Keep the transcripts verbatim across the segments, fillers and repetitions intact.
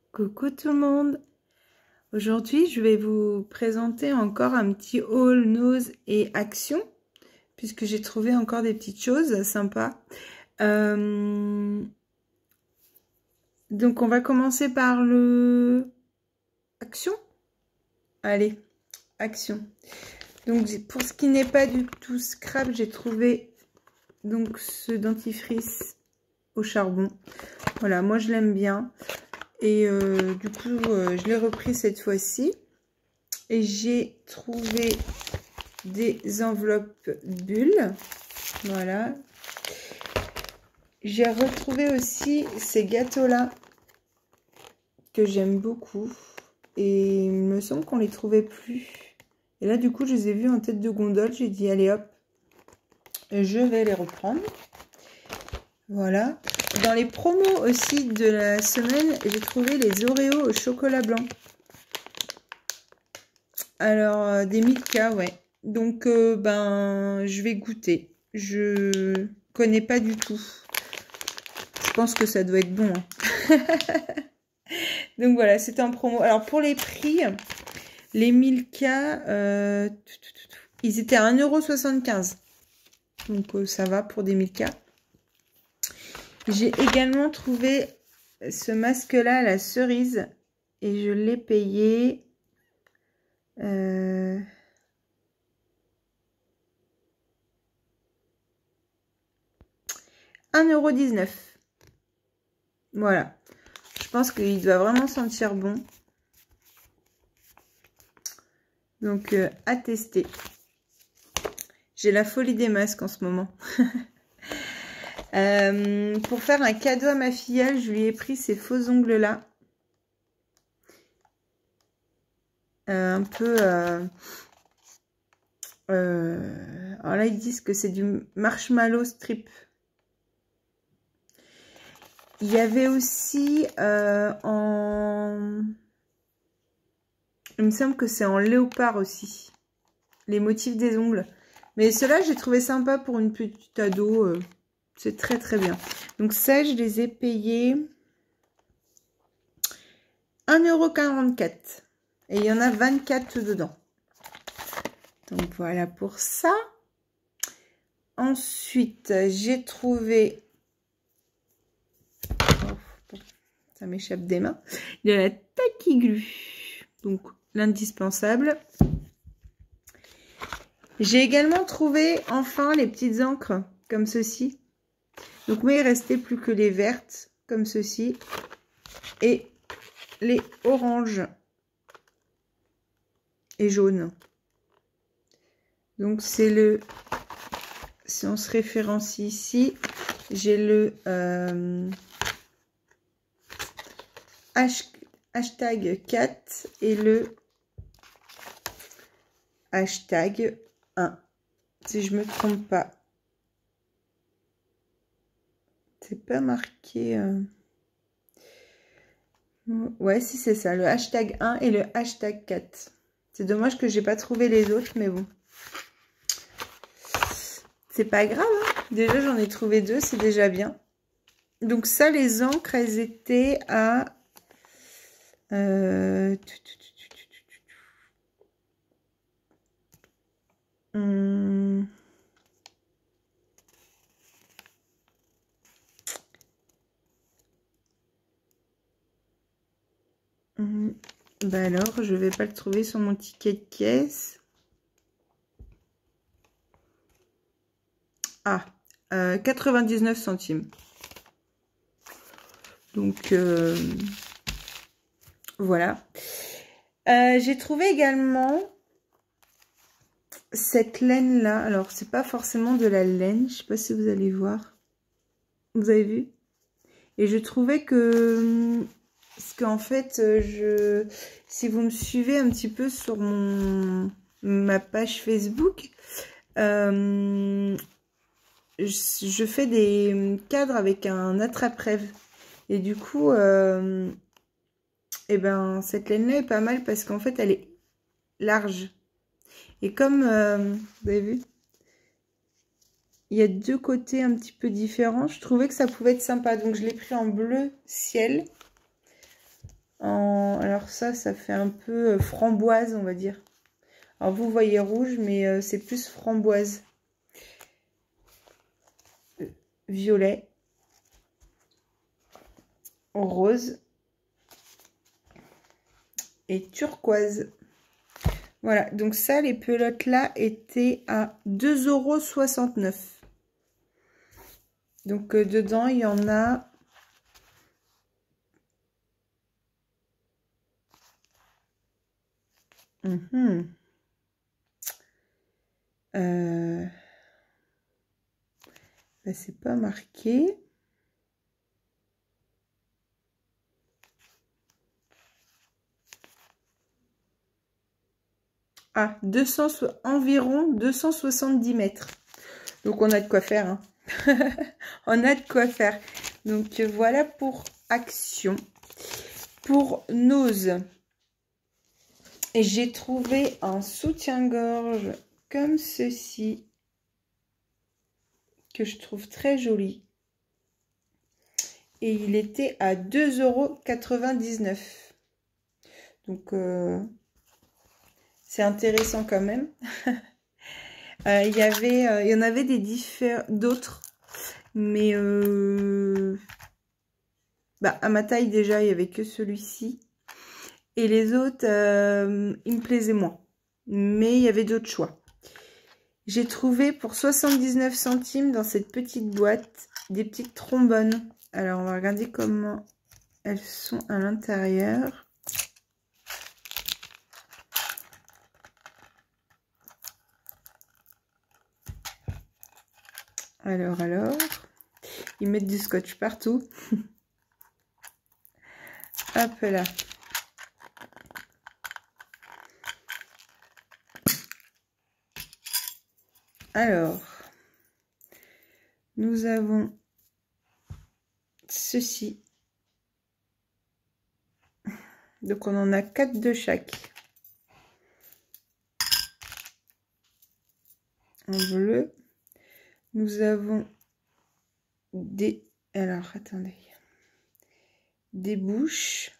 Coucou tout le monde. Aujourd'hui, je vais vous présenter encore un petit haul nose et action, puisque j'ai trouvé encore des petites choses sympas. Euh... Donc, on va commencer par le action. Allez, action. Donc, pour ce qui n'est pas du tout scrap, j'ai trouvé donc ce dentifrice au charbon. Voilà, moi je l'aime bien. Et euh, du coup, euh, je l'ai repris cette fois-ci. Et j'ai trouvé des enveloppes bulles. Voilà. J'ai retrouvé aussi ces gâteaux-là que j'aime beaucoup. Et il me semble qu'on les trouvait plus. Et là, du coup, je les ai vus en tête de gondole. J'ai dit, allez hop, je vais les reprendre. Voilà. Dans les promos aussi de la semaine, j'ai trouvé les Oreos au chocolat blanc. Alors, euh, des Milka, ouais. Donc, euh, ben, je vais goûter. Je connais pas du tout. Je pense que ça doit être bon. Hein. Donc, voilà, c'était en promo. Alors, pour les prix, les Milka, euh, ils étaient à un euro soixante-quinze. Donc, euh, ça va pour des Milka. J'ai également trouvé ce masque-là à la cerise. Et je l'ai payé... Euh... un euro dix-neuf. Voilà. Je pense qu'il doit vraiment sentir bon. Donc, euh, à tester. J'ai la folie des masques en ce moment. euh, pour faire un cadeau à ma filleule, je lui ai pris ces faux ongles-là. Euh, un peu... Euh, euh, alors là, ils disent que c'est du marshmallow strip. Il y avait aussi euh, en... Il me semble que c'est en léopard aussi. Les motifs des ongles. Mais ceux-là, j'ai trouvé sympa pour une petite ado. Euh, c'est très très bien. Donc ça, je les ai payés un euro quarante-quatre. Et il y en a vingt-quatre dedans. Donc voilà pour ça. Ensuite, j'ai trouvé... Oh, ça m'échappe des mains. De la Taquiglu. Donc l'indispensable. J'ai également trouvé enfin les petites encres comme ceci. Donc moi il restait plus que les vertes comme ceci et les oranges et jaunes. Donc c'est le, si on se référencie ici, j'ai le euh, hashtag quatre et le hashtag un, si je me trompe pas. C'est pas marqué... Euh... Ouais, si c'est ça, le hashtag un et le hashtag quatre. C'est dommage que j'ai pas trouvé les autres, mais bon. C'est pas grave, hein. Déjà j'en ai trouvé deux, c'est déjà bien. Donc ça, les encres, elles étaient à... Euh... Hum... Hum... Bah alors, je vais pas le trouver sur mon ticket de caisse. Ah, euh, quatre-vingt-dix-neuf centimes. Donc, euh, voilà. Euh, j'ai trouvé également cette laine-là. Alors, c'est pas forcément de la laine. Je sais pas si vous allez voir. Vous avez vu? Et je trouvais que... Parce qu'en fait, je, si vous me suivez un petit peu sur mon, ma page Facebook, euh, je, je fais des cadres avec un attrape-rêve. Et du coup, euh, et ben, cette laine-là est pas mal parce qu'en fait, elle est large. Et comme, euh, vous avez vu, il y a deux côtés un petit peu différents, je trouvais que ça pouvait être sympa. Donc, je l'ai pris en bleu ciel. en... Alors ça, ça fait un peu framboise, on va dire. Alors vous voyez rouge, mais euh, c'est plus framboise. Violet. Rose. Et turquoise. Voilà, donc ça, les pelotes là étaient à deux euros soixante-neuf. Donc euh, dedans, il y en a... Mmh. Euh... Ben, c'est pas marqué. Ah, deux cents, environ deux cent soixante-dix mètres. Donc on a de quoi faire. Hein. On a de quoi faire. Donc voilà pour Action. Pour Nose. Et j'ai trouvé un soutien-gorge comme ceci. Que je trouve très joli. Et il était à deux euros quatre-vingt-dix-neuf. Donc euh, c'est intéressant quand même. euh, il y avait, euh, il y en avait des différents d'autres. Mais euh, bah, à ma taille déjà, il n'y avait que celui-ci. Et les autres, euh, ils me plaisaient moins. Mais il y avait d'autres choix. J'ai trouvé pour soixante-dix-neuf centimes dans cette petite boîte des petites trombones. Alors, on va regarder comment elles sont à l'intérieur. Alors, alors... Ils mettent du scotch partout. Hop là. Alors, nous avons ceci. Donc, on en a quatre de chaque. En bleu. Nous avons des... Alors, attendez. Des bouches.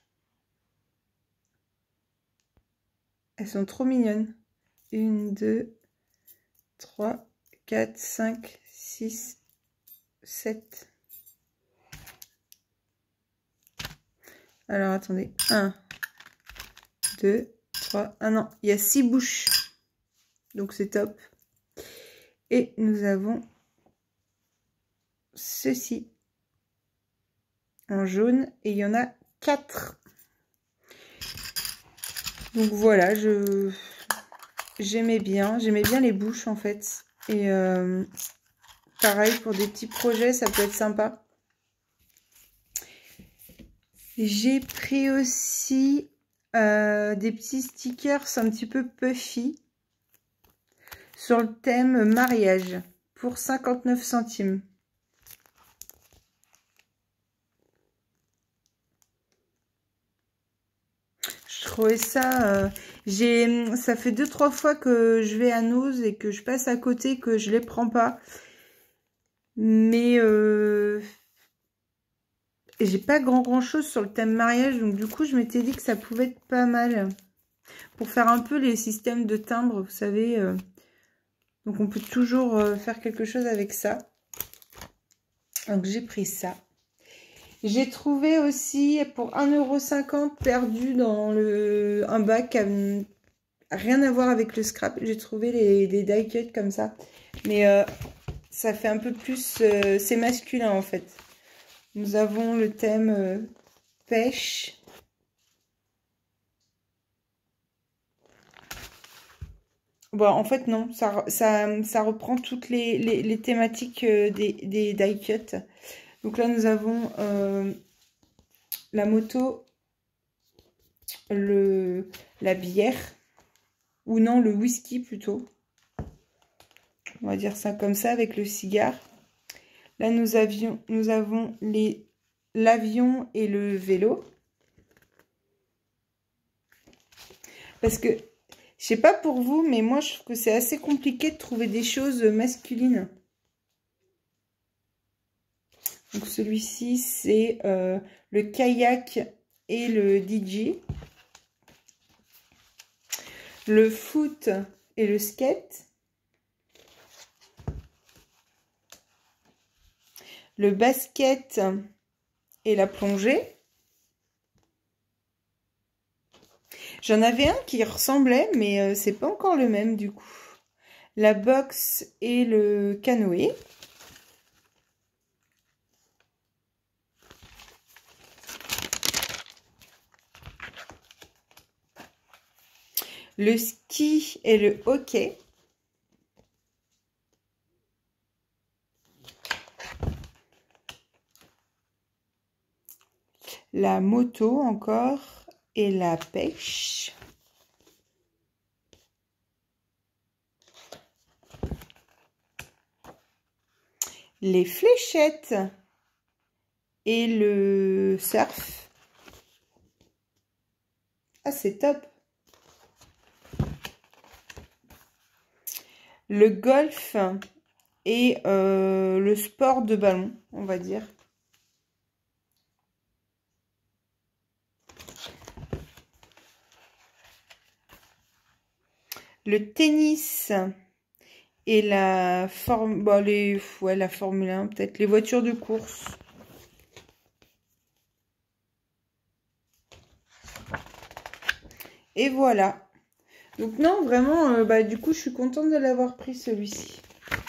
Elles sont trop mignonnes. Une, deux, trois, quatre, cinq, six, sept. Alors, attendez. un, deux, trois. Ah non, il y a six bouches. Donc, c'est top. Et nous avons ceci. En jaune. Et il y en a quatre. Donc, voilà. Je... J'aimais bien. J'aimais bien les bouches, en fait. Et euh, pareil, pour des petits projets, ça peut être sympa. J'ai pris aussi euh, des petits stickers un petit peu puffy sur le thème mariage pour cinquante-neuf centimes. Je trouvais ça... Euh, j'ai, ça fait deux trois fois que je vais à Nose et que je passe à côté, que je les prends pas. Mais... Euh, j'ai pas grand grand chose sur le thème mariage, donc du coup je m'étais dit que ça pouvait être pas mal pour faire un peu les systèmes de timbres, vous savez. Euh, donc on peut toujours euh, faire quelque chose avec ça. Donc j'ai pris ça. J'ai trouvé aussi pour un euro cinquante perdu dans le un bac à, rien à voir avec le scrap. J'ai trouvé les, les die cuts comme ça, mais euh, ça fait un peu plus, euh, c'est masculin en fait. Nous avons le thème euh, pêche. Bon, en fait, non. Ça, ça, ça reprend toutes les, les, les thématiques euh, des, des die cuts. Donc là, nous avons euh, la moto, le, la bière. Ou non, le whisky plutôt. On va dire ça comme ça, avec le cigare. Là, nous, avions, nous avons les l'avion et le vélo. Parce que, je sais pas pour vous, mais moi, je trouve que c'est assez compliqué de trouver des choses masculines. Donc, celui-ci, c'est euh, le kayak et le D J. Le foot et le skate. Le basket et la plongée. J'en avais un qui ressemblait, mais euh, c'est pas encore le même du coup. La boxe et le canoë. Le ski et le hockey. La moto encore et la pêche. Les fléchettes et le surf. Ah, c'est top. Le golf et euh, le sport de ballon, on va dire. Le tennis et la forme, bon, les, ouais, la Formule un, peut-être les voitures de course. Et voilà. Donc non, vraiment, euh, bah, du coup, je suis contente de l'avoir pris celui-ci.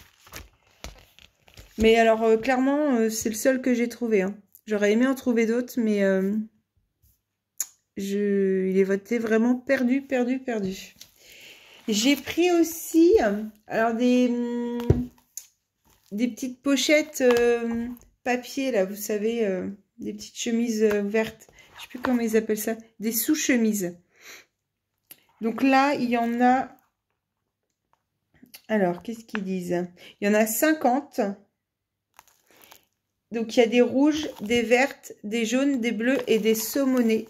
Mais alors, euh, clairement, euh, c'est le seul que j'ai trouvé. Hein. J'aurais aimé en trouver d'autres, mais euh, je... il est voté vraiment perdu, perdu, perdu. J'ai pris aussi, alors des, des petites pochettes euh, papier, là, vous savez, euh, des petites chemises euh, ouvertes. Je sais plus comment ils appellent ça. Des sous-chemises. Donc là, il y en a... Alors, qu'est-ce qu'ils disent? Il y en a cinquante. Donc, il y a des rouges, des vertes, des jaunes, des bleus et des saumonés.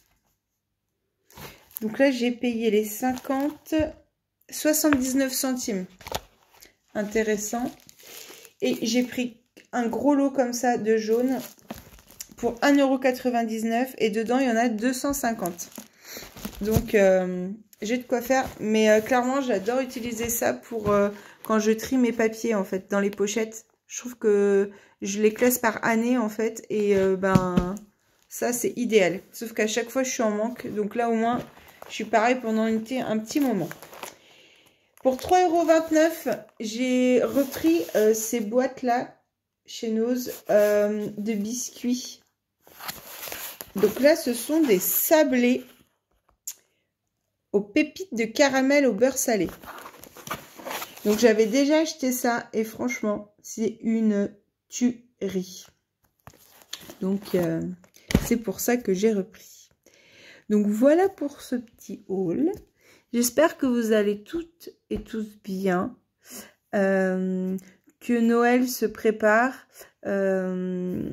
Donc là, j'ai payé les cinquante... soixante-dix-neuf centimes. Intéressant. Et j'ai pris un gros lot comme ça de jaune pour un euro quatre-vingt-dix-neuf. Et dedans, il y en a deux cent cinquante. Donc, euh, j'ai de quoi faire. Mais euh, clairement, j'adore utiliser ça pour euh, quand je trie mes papiers, en fait, dans les pochettes. Je trouve que je les classe par année, en fait. Et euh, ben, ça, c'est idéal. Sauf qu'à chaque fois, je suis en manque. Donc là, au moins, je suis pareil pendant une un petit moment. Pour trois euros vingt-neuf, j'ai repris euh, ces boîtes-là, chez Nose, euh, de biscuits. Donc là, ce sont des sablés aux pépites de caramel au beurre salé. Donc j'avais déjà acheté ça et franchement, c'est une tuerie. Donc euh, c'est pour ça que j'ai repris. Donc voilà pour ce petit haul. J'espère que vous allez toutes et tous bien, euh, que Noël se prépare. Euh,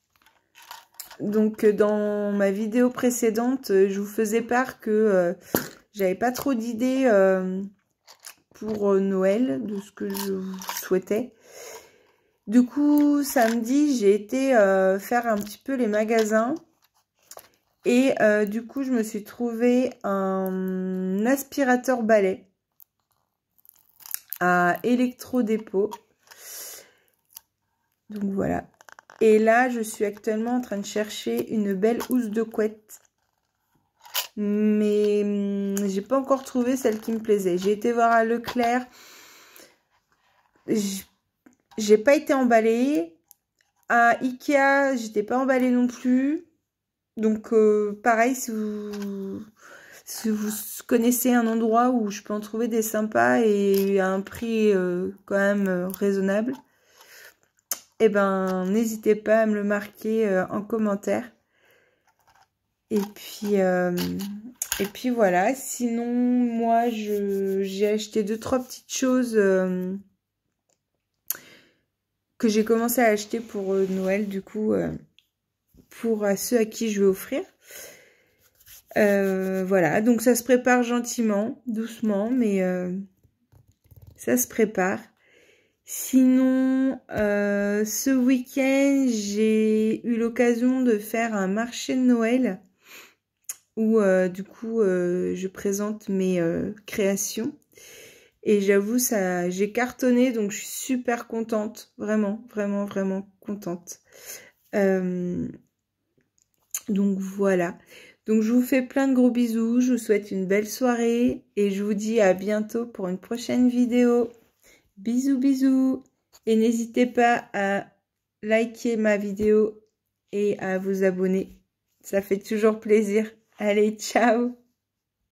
donc dans ma vidéo précédente, je vous faisais part que euh, j'avais pas trop d'idées euh, pour Noël, de ce que je souhaitais. Du coup, samedi, j'ai été euh, faire un petit peu les magasins. Et euh, du coup, je me suis trouvé un aspirateur balai à Electro-Dépôt. Donc voilà. Et là, je suis actuellement en train de chercher une belle housse de couette. Mais hum, j'ai pas encore trouvé celle qui me plaisait. J'ai été voir à Leclerc. J'ai pas été emballée. À Ikea, j'étais pas emballée non plus. Donc, euh, pareil, si vous, si vous connaissez un endroit où je peux en trouver des sympas et à un prix euh, quand même euh, raisonnable, eh ben, n'hésitez pas à me le marquer euh, en commentaire. Et puis, euh, et puis voilà. Sinon, moi, je j'ai acheté deux, trois petites choses euh, que j'ai commencé à acheter pour euh, Noël, du coup... Euh, pour ceux à qui je vais offrir. Euh, voilà, donc ça se prépare gentiment, doucement, mais euh, ça se prépare. Sinon, euh, ce week-end, j'ai eu l'occasion de faire un marché de Noël où euh, du coup euh, je présente mes euh, créations. Et j'avoue, ça, j'ai cartonné, donc je suis super contente. Vraiment, vraiment, vraiment contente. Euh, donc voilà. Donc je vous fais plein de gros bisous. Je vous souhaite une belle soirée. Et je vous dis à bientôt pour une prochaine vidéo. Bisous, bisous. Et n'hésitez pas à liker ma vidéo et à vous abonner. Ça fait toujours plaisir. Allez, ciao!